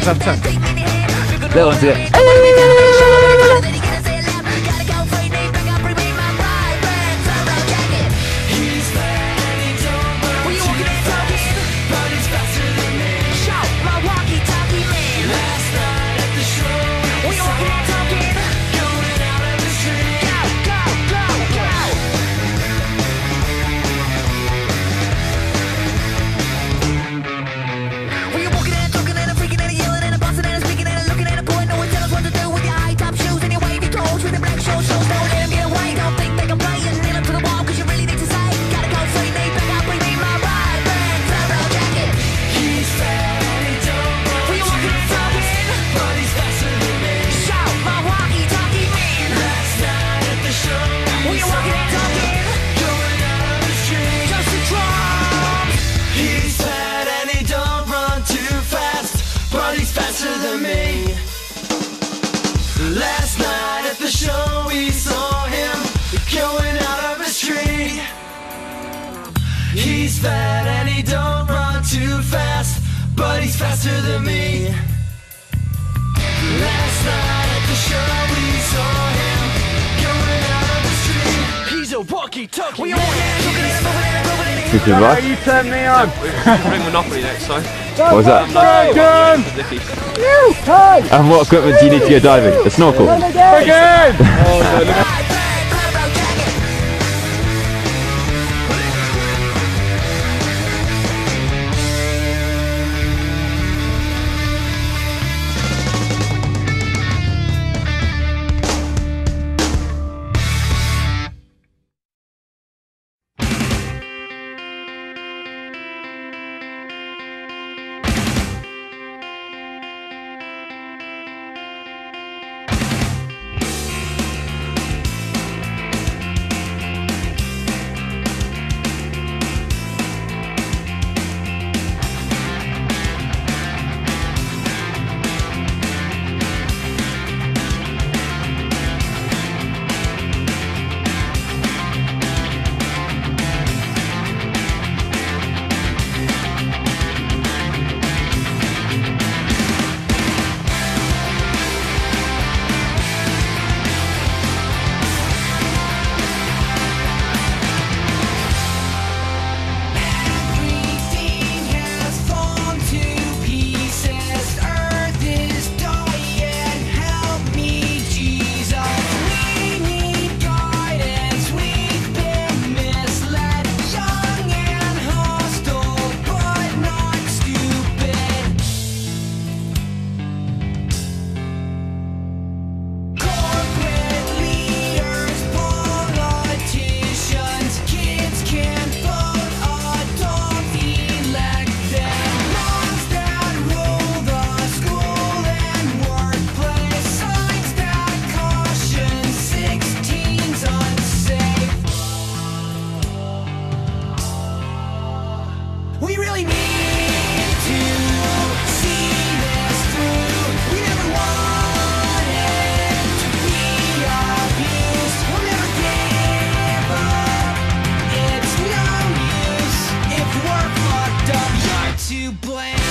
That one's it. Faster than me. Last night at the show we saw him going out of his tree. He's fat and he don't run too fast, but he's faster than me. Last night at the show we saw him going out of his tree. He's a walkie-talkie man. Did you Why like? you turn me on? Bring Monopoly next time. What was that? Dragon! And what equipment do you need to go diving? A snorkel? Dragon! We really need to see this through. We never wanted to be abused. We'll never give up. It's no use if we're fucked up. You're to blame.